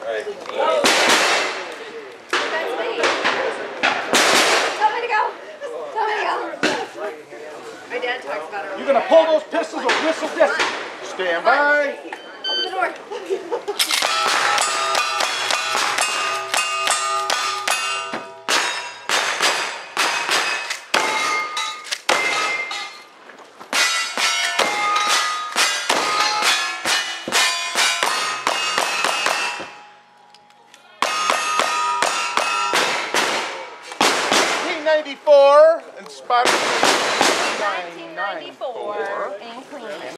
Right. That's me. Tell me to go. Tell me to go. My dad talks about it. You're going to pull those pistols or whistle this. Stand by. Open the door. P94 and Spider 1994 and clean.